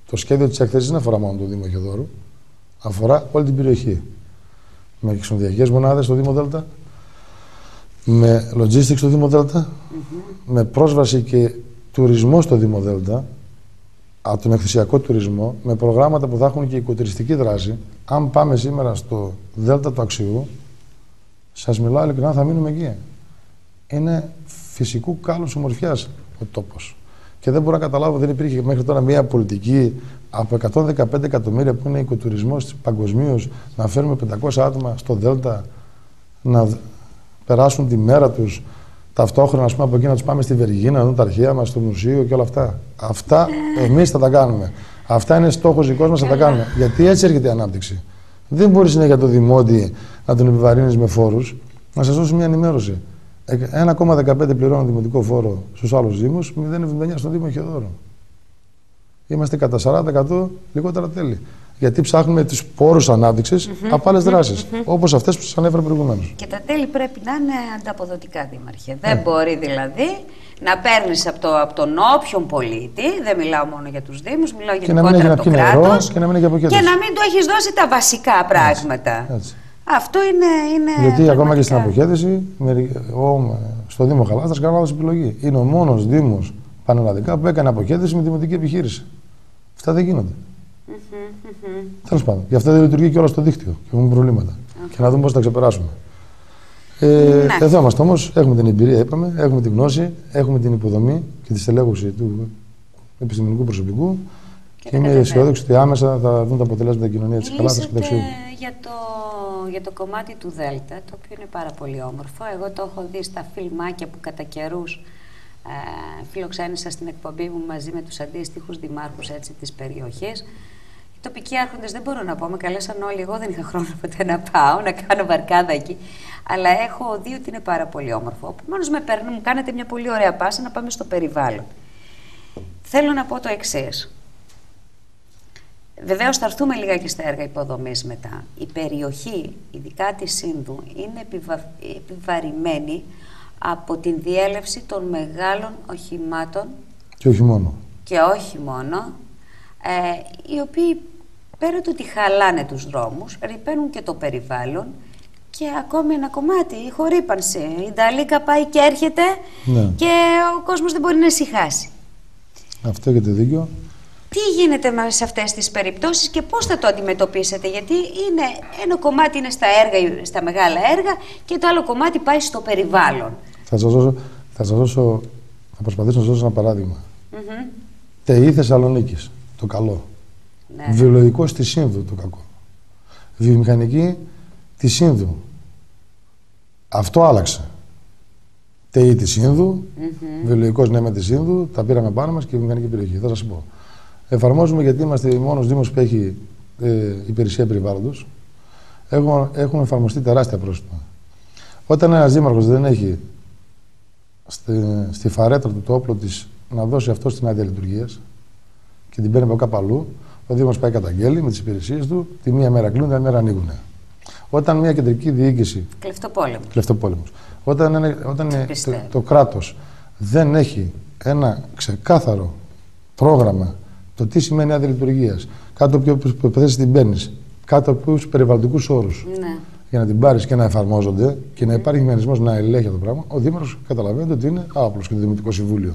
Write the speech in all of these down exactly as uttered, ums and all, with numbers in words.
το σχέδιο της έκθεσης δεν αφορά μόνο το Δήμο Χεδόρου, αφορά όλη την περιοχή. Με ξενοδοχειακές μονάδες στο Δήμο Δέλτα, με logistics στο Δήμο Δέλτα, mm-hmm. με πρόσβαση και τουρισμό στο Δήμο Δέλτα, από τον εκθεσιακό τουρισμό, με προγράμματα που θα έχουν και οικοτουριστική δράση. Αν πάμε σήμερα στο Δέλτα του Αξιού, σας μιλάω ειλικρινά, θα μείνουμε εκεί. Είναι φυσικού κάλους ομορφιάς ο τόπος. Και δεν μπορώ να καταλάβω, δεν υπήρχε μέχρι τώρα μια πολιτική από εκατόν δεκαπέντε εκατομμύρια που είναι οικοτουρισμός παγκοσμίως, να φέρουμε πεντακόσια άτομα στο Δέλτα να περάσουν τη μέρα τους, ταυτόχρονα ας πούμε, από εκεί να τους πάμε στη Βεργίνα, να δουν τα αρχαία μας, στο μουσείο και όλα αυτά. Αυτά εμείς θα τα κάνουμε. Αυτά είναι στόχος δικός μας, θα τα κάνουμε. Γιατί έτσι έρχεται η ανάπτυξη. Δεν μπορεί συνέχεια το δημότη να τον επιβαρύνεις με φόρους. Να σας δώσω μια ενημέρωση. ένα κόμμα δεκαπέντε πληρώνω δημοτικό φόρο στους άλλους Δήμους, μηδέν κόμμα εβδομήντα εννιά στον Δήμο Χεδόρου. Είμαστε κατά σαράντα τοις εκατό λιγότερα τέλη. Γιατί ψάχνουμε τους πόρους ανάπτυξης mm-hmm, από άλλες mm-hmm, δράσεις, mm-hmm. όπως αυτές που σας ανέφερα προηγουμένως. Και τα τέλη πρέπει να είναι ανταποδοτικά, Δήμαρχε. Δεν yeah. μπορεί δηλαδή να παίρνεις από, το, από τον όποιον πολίτη, δεν μιλάω μόνο για τους Δήμους, μιλάω γενικότερα από το κράτος, και να μην, και και να μην του έχεις δώσει τα βασικά πράγματα. Έτσι, έτσι. Αυτό είναι, είναι γιατί πραγματικά. Ακόμα και στην αποχέτευση, στο Δήμο Χαλάστρας κάνω λάθος επιλογή. Είναι ο μόνος Δήμος πανελλαδικά που έκανε αποχέτευση με δημοτική επιχείρηση. Αυτά δεν γίνονται. Mm-hmm, mm-hmm. Τέλος πάντων. Γι' αυτό δεν λειτουργεί και όλο στο δίκτυο και έχουμε προβλήματα. Okay. Και να δούμε πώς θα τα ξεπεράσουμε. Ε, ναι. Εδώ είμαστε όμως, έχουμε την εμπειρία, είπαμε, έχουμε την γνώση, έχουμε την υποδομή και τη στελέχωση του επιστημονικού προσωπικού και, και είμαι αισιόδοξη ότι άμεσα θα δουν τα αποτελέσματα της κοινωνίας της Χαλάστρας και τα Αξιού. Για το, για το κομμάτι του Δέλτα, το οποίο είναι πάρα πολύ όμορφο. Εγώ το έχω δει στα φιλμάκια που κατά καιρούς ε, φιλοξένησα στην εκπομπή μου μαζί με τους αντίστοιχους δημάρχους έτσι, της περιοχής. Οι τοπικοί άρχοντες δεν μπορώ να πω, με καλέσαν όλοι. Εγώ δεν είχα χρόνο ποτέ να πάω, να κάνω βαρκάδα εκεί. Αλλά έχω δει ότι είναι πάρα πολύ όμορφο. Μόνος με παίρνουν, μου κάνετε μια πολύ ωραία πάσα να πάμε στο περιβάλλον. Θέλω να πω το εξής. Βεβαίως θα έρθουμε λιγάκι στα έργα υποδομής μετά. Η περιοχή, ειδικά της Σύνδου, είναι επιβα... επιβαρημένη από την διέλευση των μεγάλων οχημάτων. Και όχι μόνο. Και όχι μόνο. Ε, οι οποίοι πέρα του ότι χαλάνε τους δρόμους, ρυπαίνουν και το περιβάλλον και ακόμη ένα κομμάτι, η χορύπανση. Η Νταλίκα πάει και έρχεται ναι. και ο κόσμος δεν μπορεί να ησυχάσει. Αυτό έχετε δίκιο. Τι γίνεται σε αυτές τις περιπτώσεις και πώς θα το αντιμετωπίσετε, γιατί είναι, ένα κομμάτι είναι στα, έργα, στα μεγάλα έργα και το άλλο κομμάτι πάει στο περιβάλλον. Θα σας δώσω, θα σας δώσω, θα προσπαθήσω να σας δώσω ένα παράδειγμα. Mm-hmm. ΤΕΙ Θεσσαλονίκης, το καλό. Ναι. Βιολογικός στη Σύνδου, το κακό. Βιομηχανική τη Σύνδου. Αυτό άλλαξε. ΤΕΙ τη Σύνδου, mm-hmm. βιολογικός ναι με τη Σύνδου, τα πήραμε πάνω μας και βιομηχανική περιοχή. Θα σας πω. Εφαρμόζουμε γιατί είμαστε ο μόνος Δήμος που έχει ε, υπηρεσία περιβάλλοντος. Έχουμε, έχουμε εφαρμοστεί τεράστια πρόστιμα. Όταν ένας δήμαρχος δεν έχει στη, στη φαρέτρα του το όπλο της να δώσει αυτό στην άδεια λειτουργίας και την παίρνει από κάπου αλλού, ο Δήμος πάει καταγγέλει με τις υπηρεσίες του, τη μία μέρα κλείνουν, την άλλη μέρα ανοίγουν. Όταν μια κεντρική διοίκηση. Κλεφτοπόλεμος. Κλεφτοπόλεμος. Όταν, είναι, όταν είναι, το, το κράτος δεν έχει ένα ξεκάθαρο πρόγραμμα. Το τι σημαίνει άδεια λειτουργίας, κάτω από ποιες προϋποθέσεις την παίρνεις, κάτω από ποιους περιβαλλοντικούς όρους. Ναι. Για να την πάρεις και να εφαρμόζονται και να υπάρχει μηχανισμός να ελέγχει αυτό το πράγμα, ο Δήμαρχος καταλαβαίνει ότι είναι άπλος και το Δημοτικό Συμβούλιο.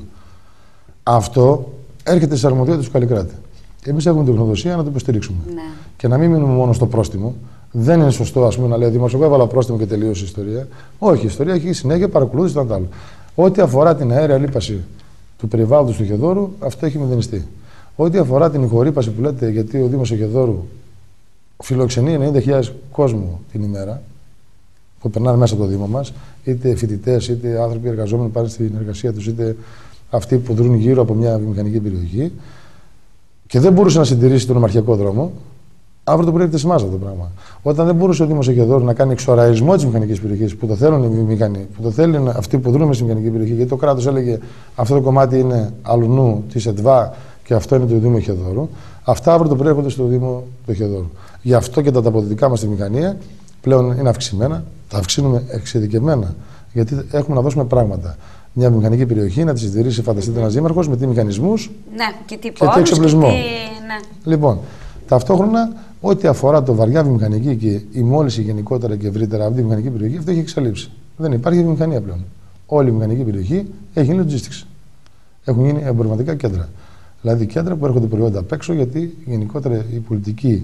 Αυτό έρχεται στις αρμοδιότητες του Καλλικράτη. Εμείς έχουμε την γνωδοσία να το υποστηρίξουμε. Ναι. Και να μην μείνουμε μόνο στο πρόστιμο. Δεν είναι σωστό ας πούμε, να λέει ο Δήμαρχος, εγώ έβαλα πρόστιμο και τελείωσε η ιστορία. Όχι, η ιστορία έχει συνέχεια παρακολούθηση των άλλων. Ό,τι αφορά την αέρια λίπαση του περιβάλλοντος του Χεδόρου, αυτό έχει μηδενιστεί. Ό,τι αφορά την ηχορύπαση που λέτε, γιατί ο Δήμος Χεδόρου φιλοξενεί ενενήντα χιλιάδες κόσμο την ημέρα, που περνάνε μέσα από το Δήμο μας, είτε φοιτητές, είτε άνθρωποι εργαζόμενοι πάνε στην εργασία τους, είτε αυτοί που δρούν γύρω από μια βιομηχανική περιοχή, και δεν μπορούσε να συντηρήσει τον ομαρχιακό δρόμο, αύριο το πρωί έρχεται σημάζει αυτό το πράγμα. Όταν δεν μπορούσε ο Δήμος Χεδόρου να κάνει εξοραϊσμό της μηχανικής περιοχής, που το θέλουν οι βιομηχανοί, που το θέλουν αυτοί που δρούν στη μηχανική περιοχή, γιατί το κράτος έλεγε αυτό το κομμάτι είναι αλουνού της ΕΤΒΑ. Και αυτό είναι το Δήμο Χεδόρου. Αυτά αύριο το πρωί έρχονται στο Δήμο του Χεδόρου. Γι' αυτό και τα αποδοτικά μας στη μηχανία πλέον είναι αυξημένα. Τα αυξήνουμε εξειδικευμένα. Γιατί έχουμε να δώσουμε πράγματα. Μια μηχανική περιοχή να τη συντηρήσει, φανταστείτε, ένας δήμαρχος με τι μηχανισμούς ναι, και τι εξοπλισμό. Και τι, ναι. Λοιπόν, ταυτόχρονα, ό,τι αφορά το βαριά βιομηχανική και η μόλυνση γενικότερα και ευρύτερα από τη βιομηχανική περιοχή, αυτό έχει εξαλείψει. Δεν υπάρχει βιομηχανία πλέον. Όλη η βιομηχανική περιοχή έχει γίνει logistics. Έχουν γίνει εμπορευματικά κέντρα. Δηλαδή κέντρα που έρχονται προϊόντα απ' έξω, γιατί γενικότερα η πολιτική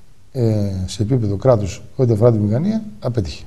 ε, σε επίπεδο κράτους, ό,τι αφορά τη βιομηχανία, απέτυχε.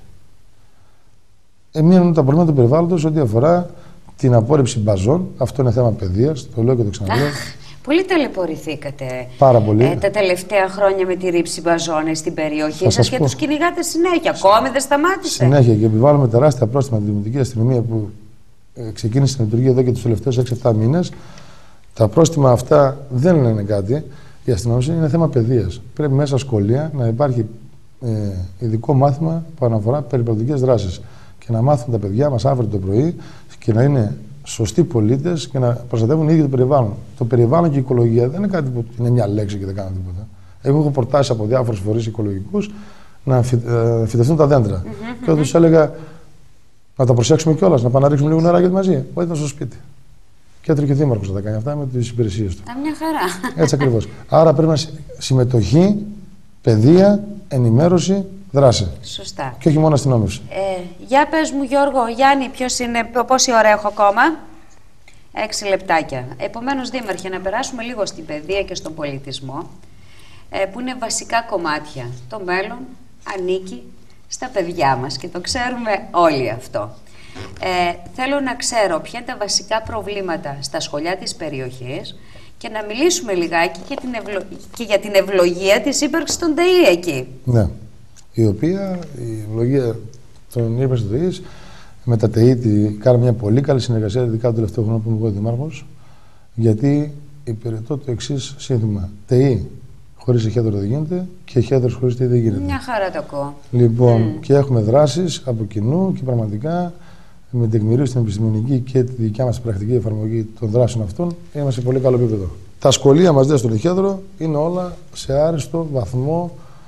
Εμείνουν τα προβλήματα του περιβάλλοντος ό,τι αφορά την απόρριψη μπαζών. Αυτό είναι θέμα παιδείας, το λέω και το ξαναλέω. Πολύ ταλαιπωρηθήκατε Πάρα πολύ. Ε, τα τελευταία χρόνια με τη ρήψη μπαζών στην περιοχή σας και τους κυνηγάτε συνέχεια. Ακόμη δεν σταμάτησε. Συνέχεια και επιβάλλουμε τεράστια πρόστιμα τη Δημοτική Αστυνομία που ε, ξεκίνησε να λειτουργεί εδώ και τους τελευταίους έξι εφτά μήνες. Τα πρόστιμα αυτά δεν λένε κάτι. Η αστυνομία είναι θέμα παιδείας. Πρέπει μέσα σχολεία να υπάρχει ε, ειδικό μάθημα που αναφορά περιβαλλοντικές δράσεις και να μάθουν τα παιδιά μας αύριο το πρωί και να είναι σωστοί πολίτες και να προστατεύουν οι ίδιοι το περιβάλλον. Το περιβάλλον και η οικολογία δεν είναι κάτι που είναι μια λέξη και δεν κάνουν τίποτα. Εγώ έχω προτάσει από διάφορους φορείς οικολογικούς να φυτευτούν τα δέντρα. Mm-hmm, και όταν τους έλεγα να τα προσέξουμε κιόλας, να πάμε να ρίξουμε λίγο νεράκι μαζί, ό, ήταν στο σπίτι. Και έτρεχε ο Δήμαρχος να τα κάνει αυτά με τις υπηρεσίες του. Α, μια χαρά. Έτσι ακριβώς. Άρα πρέπει να συμμετοχή, παιδεία, ενημέρωση, δράση. Σωστά. Και όχι μόνο αστυνόμευση. Ε, για πες μου, Γιώργο, Γιάννη, ποιος είναι, πόση ώρα έχω ακόμα? Έξι λεπτάκια. Επομένως, Δήμαρχε, να περάσουμε λίγο στην παιδεία και στον πολιτισμό, ε, που είναι βασικά κομμάτια. Το μέλλον ανήκει στα παιδιά μας και το ξέρουμε όλοι αυτό. Ε, θέλω να ξέρω ποια είναι τα βασικά προβλήματα στα σχολεία της περιοχής και να μιλήσουμε λιγάκι και, την ευλο... και για την ευλογία της ύπαρξης των ΤΕΗ εκεί. Ναι. Η οποία, η ευλογία των ύπαρξης των ΤΕΗ, με τα ΤΕΗ κάναμε μια πολύ καλή συνεργασία, ειδικά το τελευταίο χρόνο που είμαι εγώ Δημάρχος, γιατί υπηρετώ το εξής σύνθημα. ΤΕΗ χωρίς εχέδρο δεν γίνεται και εχέδρος χωρίς ΤΕΗ δεν γίνεται. Μια χαρά το ακούω. Λοιπόν, mm. και έχουμε δράσεις από κοινού και πραγματικά με τεκμηρίωση στην επιστημονική και τη δικιά μας πρακτική εφαρμογή των δράσεων αυτών, είμαστε σε πολύ καλό επίπεδο. Τα σχολεία μας δε στον εχέδρο είναι όλα σε άριστο βαθμό,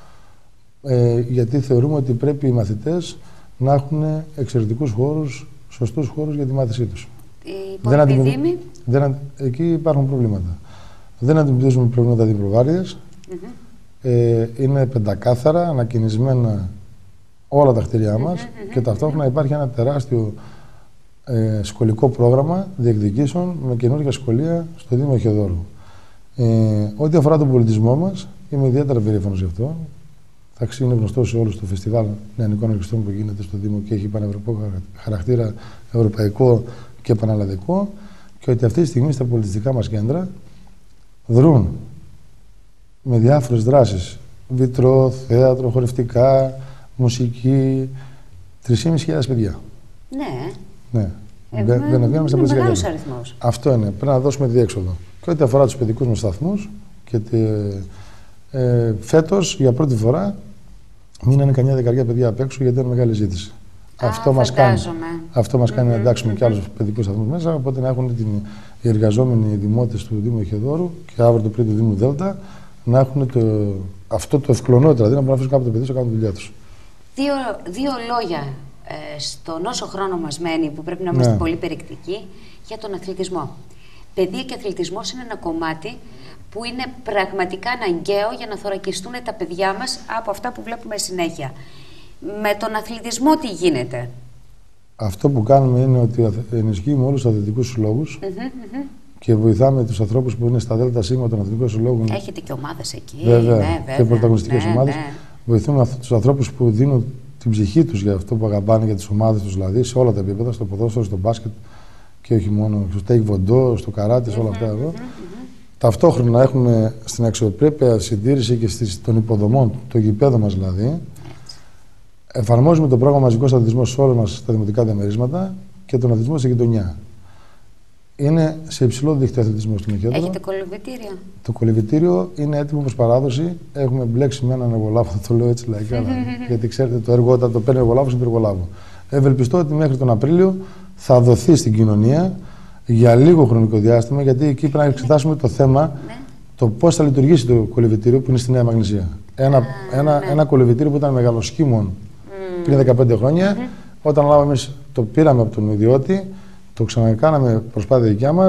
ε, γιατί θεωρούμε ότι πρέπει οι μαθητές να έχουν εξαιρετικούς χώρους, σωστούς χώρους για τη μάθησή τους. Οι υπόλοιποι δήμοι. Δεν, εκεί υπάρχουν προβλήματα. Δεν αντιμετωπίζουμε προβλήματα διπροβάρειας. Mm-hmm. ε, είναι πεντακάθαρα, ανακοινισμένα όλα τα κτίρια μας mm-hmm, και ταυτόχρονα mm-hmm. υπάρχει ένα τεράστιο ε, σχολικό πρόγραμμα διεκδικήσεων με καινούργια σχολεία στο Δήμο Εχεδόρου. Ε, ό,τι αφορά τον πολιτισμό μας, είμαι ιδιαίτερα περήφανος γι' αυτό. Θα είναι γνωστό σε όλους το φεστιβάλ νεανικών εργαστών που γίνεται στο Δήμο και έχει πανευρωπαϊκό χαρακτήρα, ευρωπαϊκό και πανελλαδικό, και ότι αυτή τη στιγμή στα πολιτιστικά μας κέντρα δρούν με διάφορες δράσεις. Βιτρό, θέατρο, χορευτικά, μουσική. τρεις χιλιάδες πεντακόσια παιδιά. Ναι. Ναι. Μπαίνουμε στα πολιτιστικά κέντρα. Αυτό είναι. Πρέπει να δώσουμε διέξοδο. Και ό,τι αφορά τους παιδικούς μας σταθμούς, και τε, ε, φέτος για πρώτη φορά μείνανε καμιά δεκαριά παιδιά απ' έξω γιατί ήταν μεγάλη ζήτηση. Α, αυτό μας κάνει, αυτό μας κάνει mm-hmm, να εντάξουμε mm-hmm. και άλλους παιδικούς σταθμούς μέσα, οπότε να έχουν την, οι εργαζόμενοι δημότες του Δήμου Εχεδόρου και αύριο το πρωί του Δήμου Δέλτα να έχουν το, αυτό το ευκολότερο, δηλαδή να μπορούν να αφήσουν κάποιο το παιδί να κάνουν τη δουλειά τους. Δύο, δύο λόγια ε, στον όσο χρόνο μας μένει, που πρέπει να είμαστε ναι. πολύ περιεκτικοί, για τον αθλητισμό. Παιδεία και αθλητισμός είναι ένα κομμάτι που είναι πραγματικά αναγκαίο για να θωρακιστούν τα παιδιά μας από αυτά που βλέπουμε συνέχεια. Με τον αθλητισμό τι γίνεται? Αυτό που κάνουμε είναι ότι ενισχύουμε όλους τους αθλητικούς συλλόγους mm-hmm, mm-hmm. και βοηθάμε τους ανθρώπους που είναι στα ΔΣ των αθλητικών συλλόγων. Έχετε και ομάδες εκεί. Βέβαια, ναι, βέβαια και πρωταγωνιστικές ναι, ομάδες. Ναι. Βοηθούμε αυτούς τους ανθρώπους που δίνουν την ψυχή τους για αυτό που αγαπάνε, για τις ομάδες τους, δηλαδή σε όλα τα επίπεδα, στο ποδόσφαιρο, στο μπάσκετ και όχι μόνο, στο τέικβοντό, στο καράτε, σε όλα αυτά εδώ. Mm-hmm. Ταυτόχρονα έχουμε στην αξιοπρέπεια συντήρηση και των υποδομών, το γηπέδο μας δηλαδή. Εφαρμόζουμε το πρόγραμμα μαζικός αθλητισμός σε όλα μας τα δημοτικά διαμερίσματα και τον αθλητισμό στη γειτονιά. Είναι σε υψηλό δίκτυο αθλητισμό στην Εχέδρο. Έχετε κολυβητήριο? Το κολυβητήριο είναι έτοιμο προς παράδοση. Έχουμε μπλέξει με έναν εργολάβο, θα το λέω έτσι λαϊκά. Γιατί ξέρετε, το έργο όταν το παίρνει ο εργολάβος είναι το εργολάβο. Ευελπιστώ ότι μέχρι τον Απρίλιο θα δοθεί στην κοινωνία για λίγο χρονικό διάστημα, γιατί εκεί πρέπει να εξετάσουμε το θέμα ναι. το πώς θα λειτουργήσει το κολυβητήριο που είναι στη Νέα Μαγνησία. Ένα, ah, ένα, ναι. ένα κολυβητήριο που ήταν μεγαλοσχήμων mm. πριν δεκαπέντε χρόνια. Mm-hmm. Όταν λάβαμε εμείς, το πήραμε από τον ιδιώτη, το ξανακάναμε προσπάθεια δικιά μας,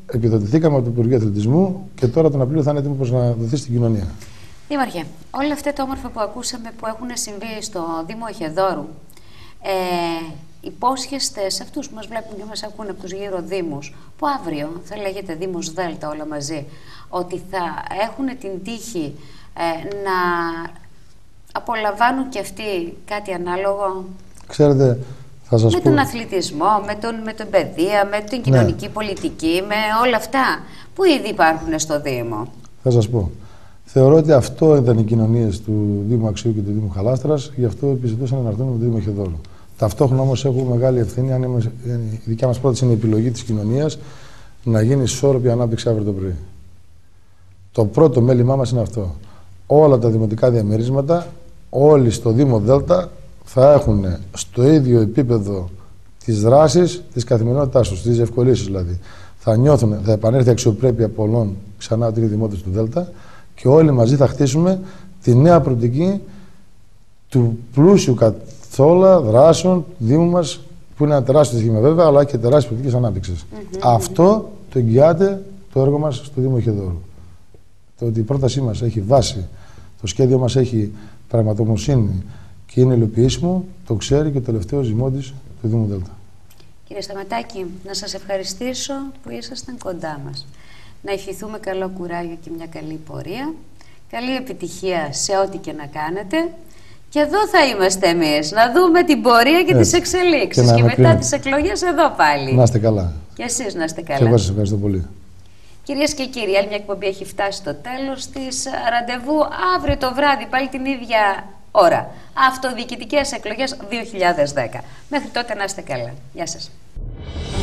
επιδοτηθήκαμε από το Υπουργείο Αθλητισμού και τώρα το Απρίλιο θα είναι έτοιμο προς να δοθεί στην κοινωνία. Δήμαρχε, όλα αυτά τα όμορφα που ακούσαμε που έχουν συμβεί στο Δήμο Οχεδόρου, ε, υπόσχεστε σε αυτούς που μας βλέπουν και μας ακούνε από τους γύρω δήμους, που αύριο θα λέγεται Δήμος Δέλτα όλα μαζί, ότι θα έχουν την τύχη ε, να απολαμβάνουν και αυτοί κάτι ανάλογο? Ξέρετε, θα σας με πω... τον αθλητισμό, με τον, με τον παιδεία, με την κοινωνική ναι. πολιτική, με όλα αυτά που ήδη υπάρχουν στο Δήμο. Θα σας πω. Θεωρώ ότι αυτό ήταν οι κοινωνίες του Δήμου Αξίου και του Δήμου Χαλάστρας, γι' αυτό επιζητούσαν να έρθουν με το Δήμο Οχεδόρου. Ταυτόχρονα όμως έχουμε μεγάλη ευθύνη, αν είμαι, η δικιά μας πρόταση είναι η επιλογή της κοινωνίας, να γίνει ισόρροπη ανάπτυξη αύριο το πρωί. Το πρώτο μέλημά μας είναι αυτό. Όλα τα δημοτικά διαμερίσματα, όλοι στο Δήμο Δέλτα θα έχουν στο ίδιο επίπεδο της δράσης, της καθημερινότητάς τους, της ευκολίας δηλαδή. Θα νιώθουν, θα επανέλθει η αξιοπρέπεια πολλών ξανά ότι είναι δημότες του Δέλτα και όλοι μαζί θα χτίσουμε τη νέα προοπτική του πλούσιου καθόλου δράσεων του Δήμου μας, που είναι ένα τεράστιο στοιχείο βέβαια, αλλά και τεράστιες προοπτικές ανάπτυξης. Mm-hmm. Αυτό το εγγυάται το έργο μας στο Δήμο Οχεδόρου. Το ότι η πρότασή μας έχει βάση, το σχέδιο μας έχει πραγματογνωσύνη και είναι υλοποιήσιμο, το ξέρει και ο τελευταίος δημότης του Δήμου Δέλτα. Κύριε Σταματάκη, να σας ευχαριστήσω που ήσασταν κοντά μας. Να ευχηθούμε καλό κουράγιο και μια καλή πορεία. Καλή επιτυχία σε ό,τι και να κάνετε. Και εδώ θα είμαστε εμείς, να δούμε την πορεία και Έτσι. τις εξελίξεις. Και, και μετά τις εκλογές εδώ πάλι. Να είστε καλά. Και εσείς να είστε καλά. Και εγώ σας ευχαριστώ πολύ. Κυρίες και κύριοι, άλλη μια εκπομπή έχει φτάσει στο τέλος της. Ραντεβού αύριο το βράδυ, πάλι την ίδια ώρα. Αυτοδιοικητικές εκλογές δύο χιλιάδες δέκα. Μέχρι τότε να είστε καλά. Γεια σας.